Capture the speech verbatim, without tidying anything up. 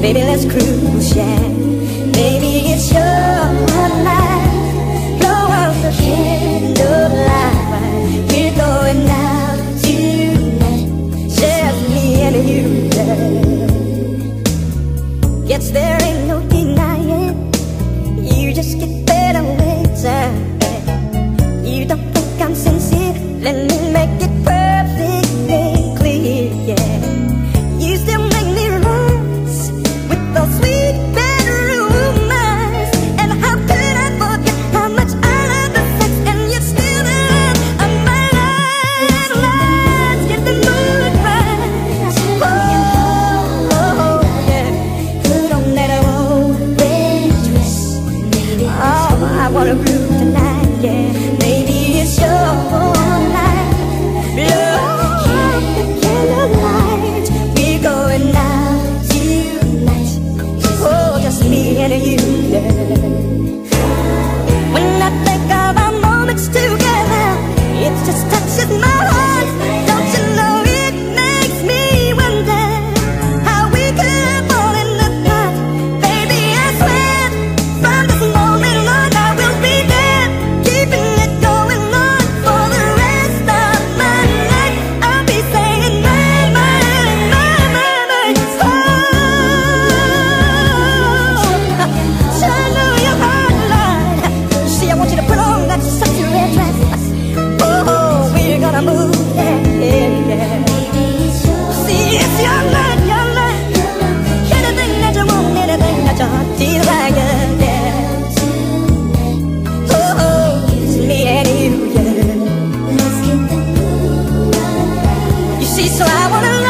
Baby, let's cruise, yeah. Baby, it's your night. Blow out the candlelight. We're going out tonight, just me and you, yeah. Guess there ain't no denying, you just get better later. You don't think I'm sincere, let me make it perfectly clear, yeah. You still make me rise with those sweet bedroom eyes. And how could I forget how much I love the sex, and you're still the love of my life. Let's get the mood right. Oh, oh, oh, yeah. Put on that old red dress. Oh, I wanna groove tonight, yeah. Maybe it's your night. Blow out the candlelight. We're going out tonight, oh, just me and you, yeah. When I think of our moments together, it just touches my heart. Don't you know it makes me wonder how we could fall in the apart. Baby, I swear from this moment on I will be there, keeping it going on for the rest of my life. I'll be saying my, my, my, my, my. Oh, shine on your heart light. See, I want you to put on that sexy red dress. Oh, we're gonna move, yeah, yeah, yeah. See, it's your night, your night. Anything that you want, anything that your heart desires, yeah. Oh, it's me and you, yeah. You see, so I wanna